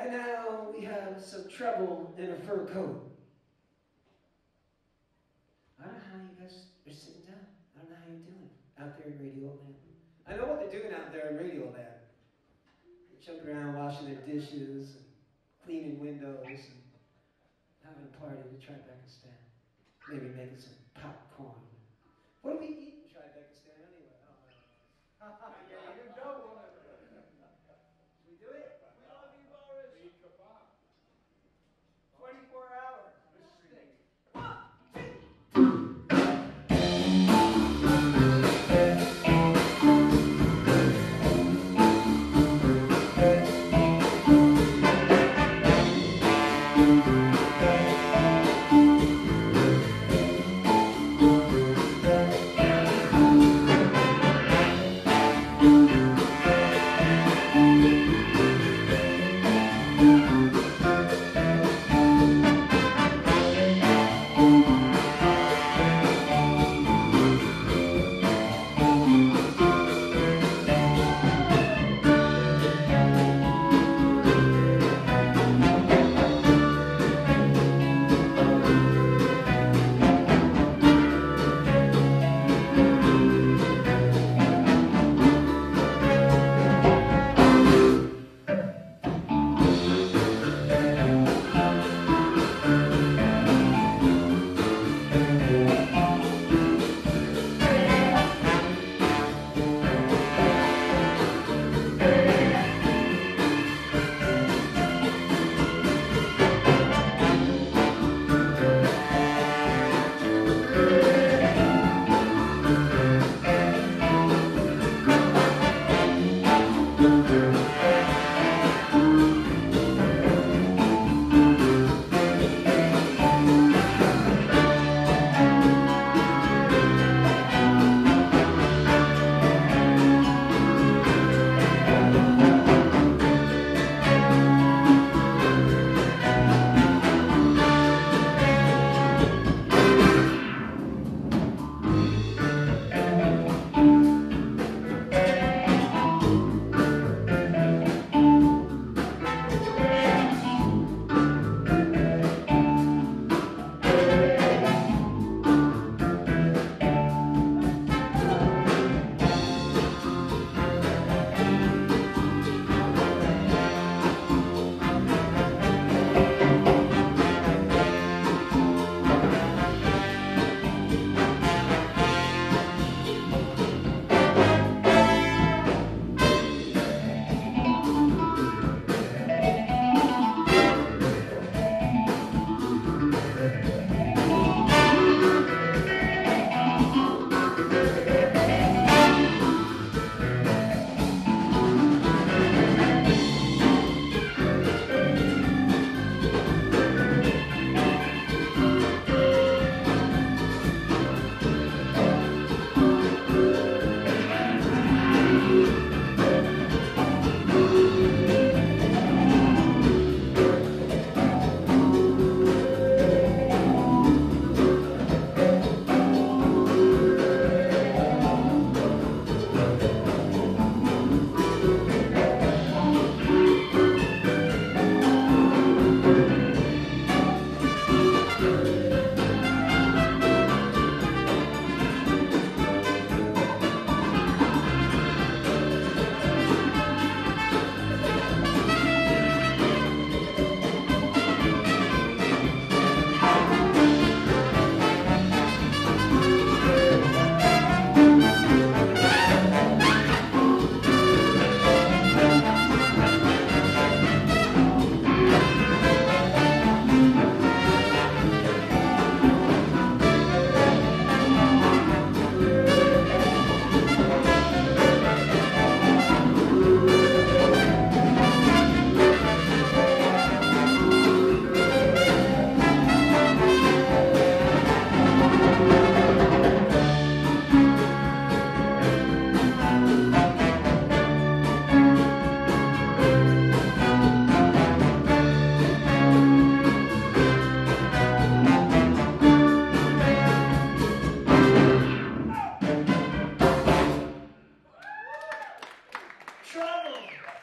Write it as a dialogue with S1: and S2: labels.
S1: And now we have some trouble in a fur coat. I don't know how you guys are sitting down. I don't know how you're doing out there in Radio Land. I know what they're doing out there in Radio Land. They're jumping around, washing their dishes, and cleaning windows, and having a party with TriBeCaStan. Maybe making some popcorn. What do we eat in TriBeCaStan anyway? I don't know. Yeah, you don't want to. Should we do it? We love you, Boris. 24 hours. Trouble.